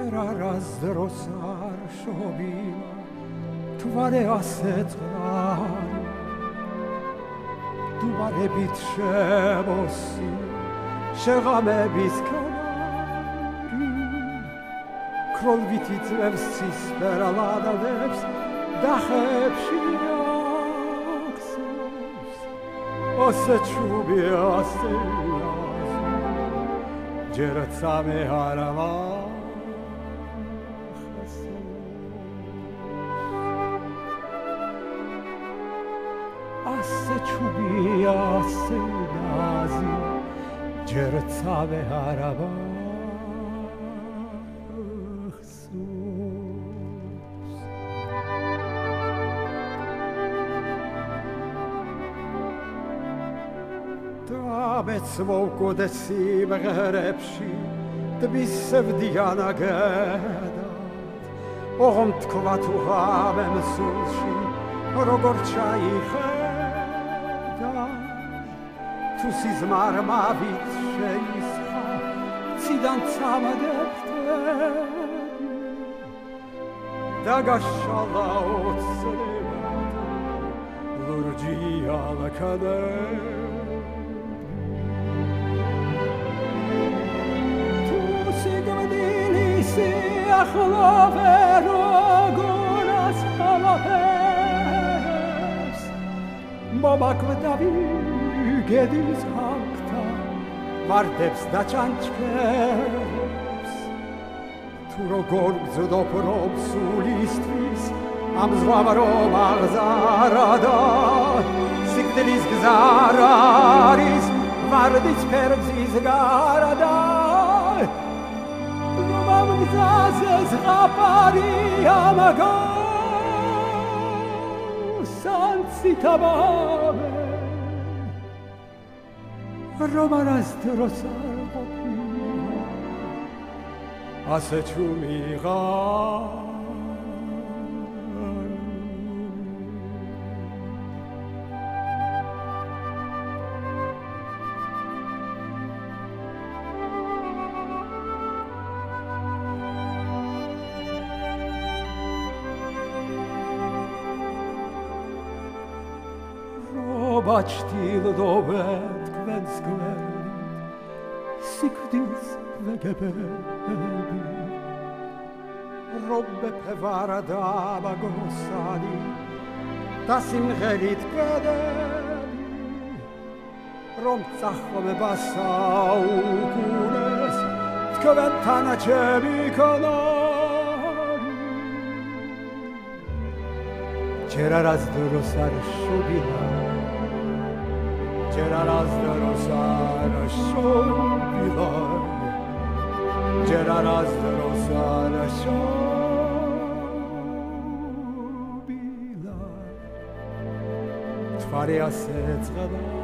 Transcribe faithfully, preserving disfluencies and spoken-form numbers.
ჯერარას დროს არ შობილა მთვარე ასე წყნარი დუვარებით შემოსი შეღამების კანარი ქროლვით იწვევს ცისფერა ლადადებს დახებში აღსოს ასე ჩუბი ასე ჯერ წამე არავა ასე ჩუბი ასე ნაზი ჯერ წამე არავა მეც მოვკვდე სიმღერებში თვისებდიან აგედად ოღონდ თქვა თუ ღამემ სულში როგორ ჩაიხედა თუ სიზმარმავით შეისხა ციდან წამდებდები დაგაშალა ოცნებად ლურჯი ალქადები ახლა როგორაც ხალაფებს მომაკვდავი გედის ხალხთა ვარდებს და ჩანჩქერებს თუ როგორ ბრძდობ რომ სულისთვის ამ ზღვამ რომ აღზარდა სიკვდილის გზა არის ვარდის ფერგზის გარდა Zazes rapari amago sanzi tabame romanas drosar popina ase chumiga Bačtildovet kvens gverdi Sikdils vegebebi Robbe pevarada bagosani Tasim gelit kvedebi Rom tsachome basaukunes Tkven tanachebi kanari Čeraraz dorosar šubila Čeraraz dorosar šubila Čeraraz dorosar šubila Mtkvari ასე წყდა